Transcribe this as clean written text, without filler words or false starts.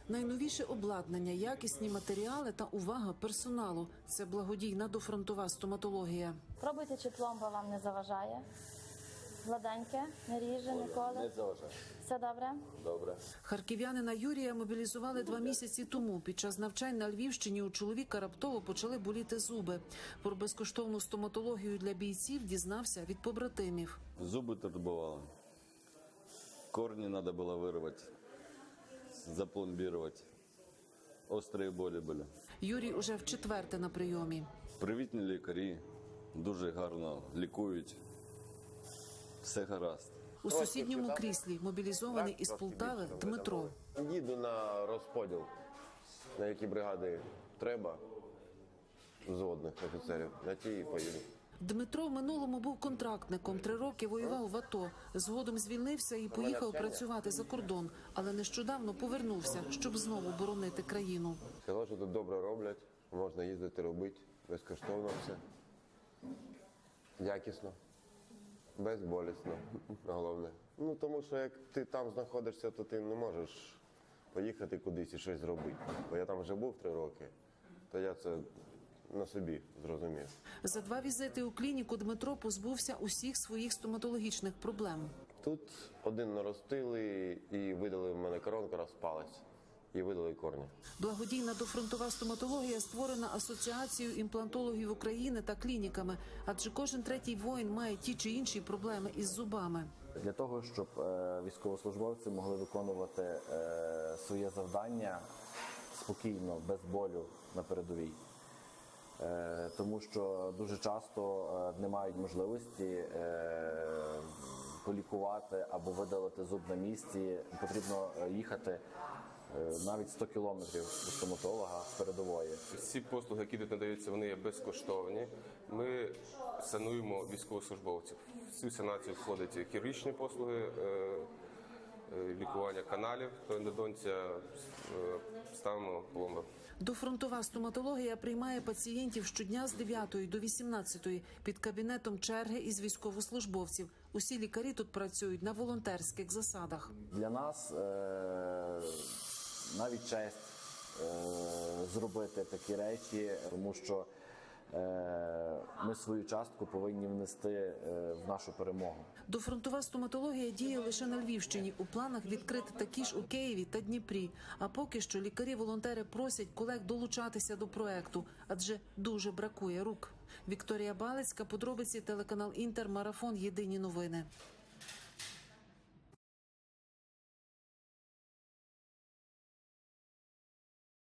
Найновіше обладнання, якісні матеріали та увага персоналу – це благодійна дофронтова стоматологія. Пробуйте, чи пломба вам не заважає. Гладеньке, не ріже ніколи. Не заважає. Все добре? Добре. Харків'янина Юрія мобілізували 2 місяці тому. Під час навчань на Львівщині у чоловіка раптово почали боліти зуби. Про безкоштовну стоматологію для бійців дізнався від побратимів. Зуби турбували. Корни треба було вирвати, запломбувати. Острі болі були. Юрій уже вчетверте на прийомі. Привітні лікарі, дуже гарно лікують. Все гаразд. У сусідньому кріслі мобілізований із Полтави Дмитро. Їду на розподіл, на які бригади треба, взводних офіцерів, на ті і поїду. Дмитро в минулому був контрактником, 3 роки воював в АТО. Згодом звільнився і поїхав працювати за кордон, але нещодавно повернувся, щоб знову боронити країну. Сказав, що тут добре роблять, можна їздити, робити, безкоштовно все, якісно, безболісно, головне. Ну, тому що як ти там знаходишся, то ти не можеш поїхати кудись і щось зробити. Бо я там вже був 3 роки, то я це на собі зрозумів. За 2 візити у клініку Дмитро позбувся усіх своїх стоматологічних проблем. Тут один наростили і видали в мене коронка, розпалась, і видали корні. Благодійна дофронтова стоматологія створена Асоціацією імплантологів України та клініками, адже кожен 3-й воїн має ті чи інші проблеми із зубами. Для того, щоб військовослужбовці могли виконувати своє завдання спокійно, без болю на передовій. Тому що дуже часто не мають можливості полікувати або видалити зуб на місці. Потрібно їхати навіть 100 кілометрів до стоматолога з передової. Всі послуги, які тут надаються, вони є безкоштовні. Ми сануємо військовослужбовців. В цю санацію входять хірургічні послуги, лікування каналів, ендодонція, ставимо пломби. Дофронтова стоматологія приймає пацієнтів щодня з 9 до 18 під кабінетом черги із військовослужбовців. Усі лікарі тут працюють на волонтерських засадах. Для нас навіть честь зробити такі речі, тому що ми свою частку повинні внести в нашу перемогу. Дофронтова стоматологія діє лише на Львівщині. У планах відкрити такі ж у Києві та Дніпрі. А поки що лікарі-волонтери просять колег долучатися до проекту, адже дуже бракує рук. Вікторія Балицька, подробиці, телеканал Інтер, марафон «Єдині новини».